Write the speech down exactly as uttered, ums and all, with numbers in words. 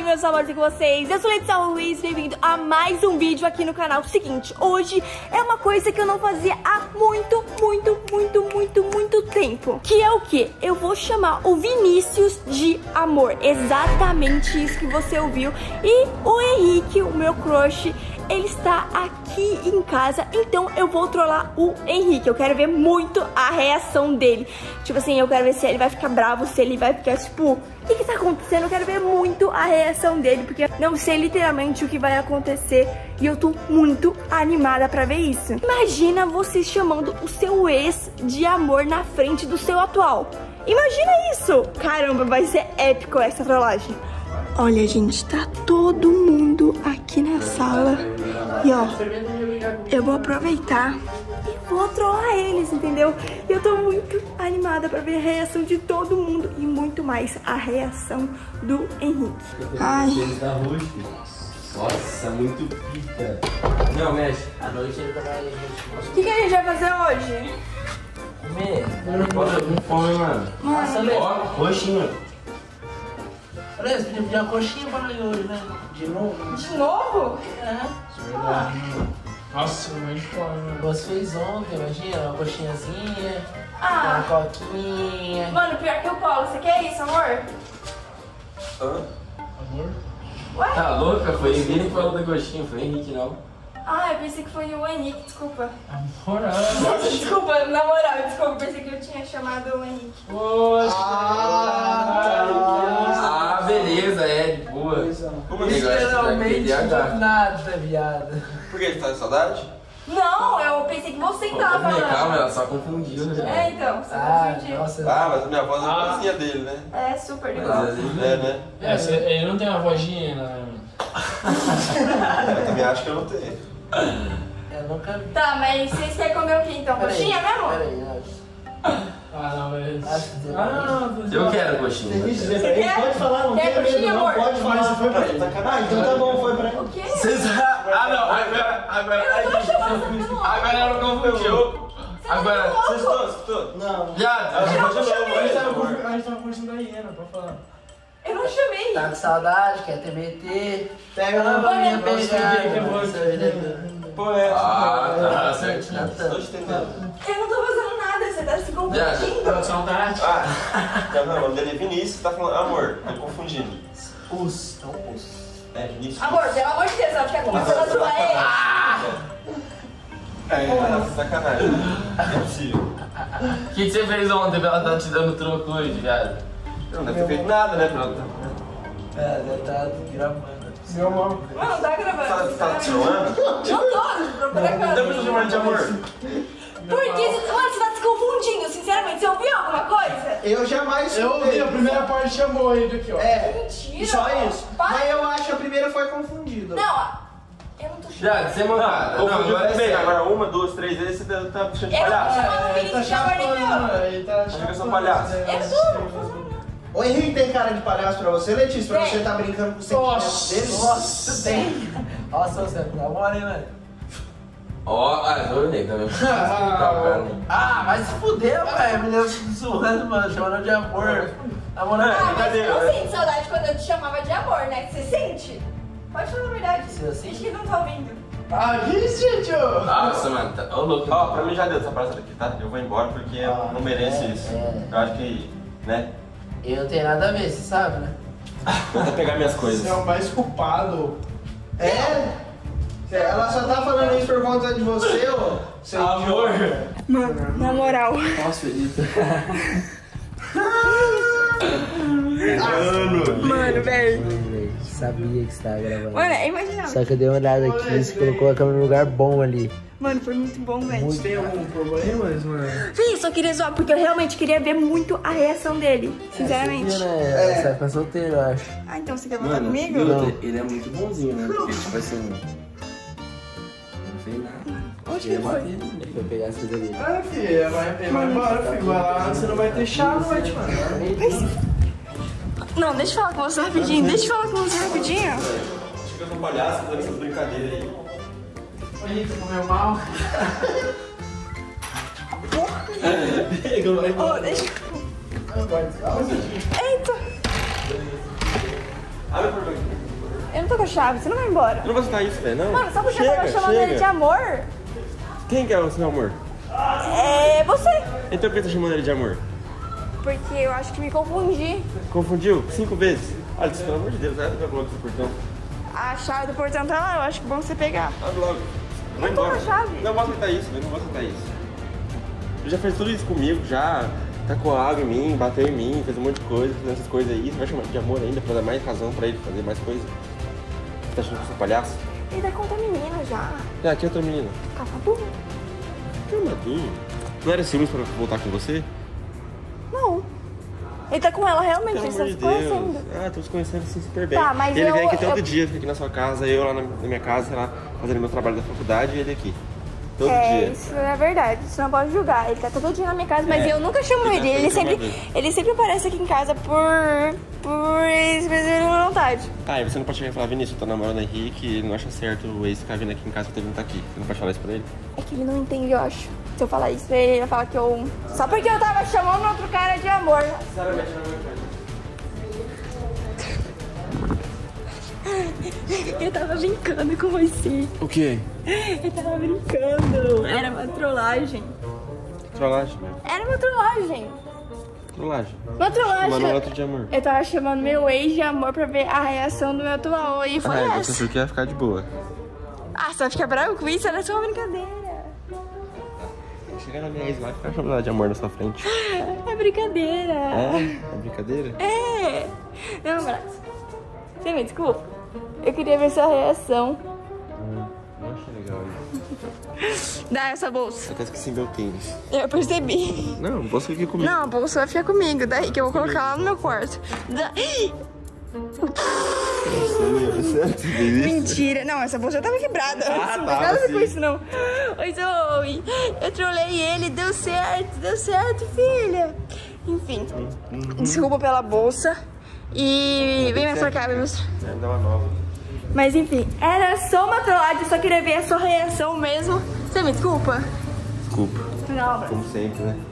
meus amores, com vocês? Eu sou Letícia Ruiz, bem-vindo a mais um vídeo aqui no canal. Seguinte, hoje é uma coisa que eu não fazia há muito, muito, muito, muito, muito tempo. Que é o quê? Eu vou chamar o Vinícius de amor. Exatamente isso que você ouviu. E o Henrique, o meu crush, ele está aqui em casa, então eu vou trollar o Henrique. Eu quero ver muito a reação dele. Tipo assim, eu quero ver se ele vai ficar bravo, se ele vai ficar tipo, o que que tá acontecendo? Eu quero ver muito a reação dele, porque eu não sei literalmente o que vai acontecer e eu tô muito animada pra ver isso. Imagina você chamando o seu ex de amor na frente do seu atual. Imagina isso! Caramba, vai ser épico essa trollagem. Olha, gente, tá todo mundo aqui na sala. E ó, eu vou aproveitar e vou trollar eles, entendeu? Eu tô muito animada pra ver a reação de todo mundo e muito mais a reação do Henrique. Ai. Nossa, muito pica. Não, mexe. À noite ele vai... O que, que a gente vai fazer hoje? Comer. Eu não posso com fome, mano. Nossa, Ó, roxinho. Olha, você podia pedir uma coxinha pra nós hoje, né? De novo? De novo? É. Ah. Nossa, não é de fome, mano. Você fez ontem, imagina, uma coxinhazinha, Ah. uma coquinha. Mano, pior que o Paulo. Você quer isso, amor? Hã? Amor? Ué? Tá louca? Foi ele que falou da coxinha, foi Henrique não. Ah, eu pensei que foi o Henrique, desculpa. Moral. Desculpa, na moral, desculpa, pensei que eu tinha chamado o Henrique. Poxa. Ah, beleza, é, de boa. Como literalmente nada, viado. Por que? Ele tá de saudade? Não, eu pensei que você que tava Calma, falando. ela só confundiu já. É, então, você Ah, confundiu. nossa. Ah, mas a minha voz é Ah. a vozinha dele, né? É, super Mas igual. às vezes É, né? É, cê- ele não tem uma vozinha, né? Eu também acho que eu não tenho. Eu nunca vi. Tá, mas vocês querem comer o que então? Peraí, Coxinha mesmo? Peraí, não. Ah, não, mas... Acho que tem Ah, não, tô Eu quero coxinha. Você quer? Pode falar, não Quer tem coxinha, medo, não amor? pode falar, você foi pra ele. Ah, então tá bom, foi pra ele. O quê? Vocês... Ah, não, agora... Agora... Eu não tô chamando você pelo nome. Agora ela confundiu. Agora... Você escutou? Escutou? Não. Já... Eu não A gente chamei. tava conver- a gente tava conversando da hiena, pra falar. Eu não chamei. Tá com saudade, quer T B T. Pega na Vai, minha vai, pegar. Pô, é. Ah, tá certinho. Tô te entendendo. Eu não tô fazendo nada, você tá se confundindo. Tava com saudade. Ah, não, não, o nome dele é Vinícius, tá falando amor, tô confundindo. Us, não us. É, Vinícius. Amor, pelo amor de Deus, acho que é começando a zoar ele. É, sacanagem. Não é possível. O que que você fez ontem pra ela tá te dando troco hoje, viado? Não deve ter feito nada, né? Pra... É, deve tá gravando. Meu amor. Mano, tá gravando. Tá, tá te chamando? Não tô, procura a Não dá pra câmera. chamar de amor. Porque, mano, você tá se confundindo, sinceramente. Você ouviu alguma coisa? Eu jamais Eu ouvi, a primeira parte chamou ele aqui, ó. É, Mentira. só mano. isso. Para. Mas eu acho que a primeira foi confundida. Não, ó, eu não tô chamando. Já, você mancada. Não, Confundiu agora é bem. sério. Agora uma, duas, três vezes você tá tá puxando de Eu não tô palhaço. chamando o Ele tá Vinícius de amor chapando, nenhum. mano. Ele tá Acho que eu sou chapando. palhaço. Eu sou. O Henrique tem cara de palhaço pra você, Letícia? Pra Tem. você tá brincando com o sentimento dele? Nossa, tem. Nossa, você namora, hein, velho? Ó, ah, eu olhei também. Ah, vai se fuder, velho. Me deu zoando, mano. Chamando de amor. Namorando. É, Ah, mas você brincadeira, não né? sente saudade quando eu te chamava de amor, né? Você sente? Pode falar a verdade. Se eu sinto. Acho que não tá ouvindo. Ah, que gente, ó. Nossa, mano, tá ó, louco. Ó, pra mim já deu essa palhaçada aqui, tá? Eu vou embora porque eu não mereço é, isso. é. Eu acho que, né? Eu não tenho nada a ver, você sabe, né? Vou até pegar minhas coisas. Você é o mais culpado. É? Ela só tá falando isso por conta de você, ô? Seu Amor. idiota. Mano, na moral. Nossa, Felipe. Mano, Mano, velho. Sabia que você tava gravando. Mano, é imaginável. Só que eu dei uma olhada aqui, você colocou a câmera no lugar bom ali. Mano, foi muito bom, velho. Muito. Tem algum problema, mano? Sim, eu só queria zoar, porque eu realmente queria ver muito a reação dele. Sinceramente. Você viu, né? Você vai ficar solteiro, eu acho. Ah, então você quer voltar Mano, comigo? e outra, ele é muito bonzinho, né? Porque, tipo assim... Não fez nada. Onde que Ele ele ia foi? bater, né? Foi pegar as coisas dele. Ah, filho, vai, ele vai embora, filho. Vai lá, você não vai ter chá à noite, mano. Não, deixa eu falar com você rapidinho. Deixa eu falar com você rapidinho. acho que eu sou um palhaço fazendo essas brincadeiras aí. O Henrique comeu mal. Ô, deixa eu... Eita. Abre o portão aqui. Eu não tô com a chave, você não vai embora. Eu não vou aceitar isso, velho, não. Mano, só porque chega, eu tava chamando chega. ele de amor? Quem que é o seu amor? É você. Então por que você tá chamando ele de amor? Porque eu acho que me confundi. Confundiu? Cinco vezes? Olha, pelo amor de Deus, abre o bloco do portão. A chave do portão tá lá, eu acho que é bom você pegar. Abre logo. Vai Eu tô com embora. a chave. Não vou aceitar isso, velho, não vou aceitar isso. Ele já fez tudo isso comigo, já tacou água em mim, bateu em mim, fez um monte de coisa, fazendo essas coisas aí. Você vai chamar de amor ainda pra dar mais razão pra ele fazer mais coisa? Você tá achando que eu sou palhaço? Ele tá com outra menina já. Ah, aqui é outra menina. Cafadu? Camadinho. Não era ciúmes pra voltar com você? Não. Ele tá com ela realmente, Pelo eles amor estão de se Deus. conhecendo. Ah, tô se conhecendo assim super bem. Tá, mas ele eu- vem aqui todo eu- dia, fica aqui na sua casa, eu lá na, na minha casa, sei lá, fazendo meu trabalho da faculdade e ele aqui. Todo É, dia. isso é verdade, você não pode julgar. Ele tá todo dia na minha casa, mas É. eu nunca chamo Ele ele. tá Ele sempre sempre, chamando ele sempre aparece aqui em casa por. por expressão de vontade. Ah, e você não pode chegar e falar, Vinícius, eu tô namorando o Henrique e ele não acha certo o ex ficar vindo aqui em casa que ele não tá aqui. Você não pode falar isso pra ele? É que ele não entende, eu acho. Se eu falar isso pra ele, ele vai falar que eu. Só porque eu tava chamando outro cara de amor. Sinceramente, não Eu tava brincando com você. O quê? Eu tava brincando. Era uma trollagem. Trollagem, meu. Era uma trollagem. Trollagem. Uma trollagem. Chamando outro de amor. Eu tava chamando meu ex de amor pra ver a reação do meu atual. E foi Ah, e você essa. achou que ia ficar de boa. Ah, você vai ficar bravo com isso? Era só uma brincadeira. Chegar na minha ex lá e ficar chamando ela de amor na sua frente. É brincadeira. É? É brincadeira? É. Não, abraço. Você me desculpa. Eu queria ver sua reação. Hum, não achei legal isso. Dá essa bolsa. Até esqueci meu tênis. Eu percebi. Não, bolsa fica aqui comigo. Não, a bolsa vai ficar comigo. Daí que eu vou colocar lá no meu quarto. Da... Mentira. Não, essa bolsa já tava quebrada. Ah, Não tem tava, nada a ver sim. com isso, não. Oi, Zoe. Eu trolei ele. Deu certo. Deu certo, filha. Enfim. Desculpa pela bolsa. E vem mais pra cá, vem mostrar. É, dá uma nova. Mas enfim, era só uma trollagem. Eu só queria ver a sua reação mesmo. Você me desculpa? Desculpa. Me dá um abraço. Como sempre, né?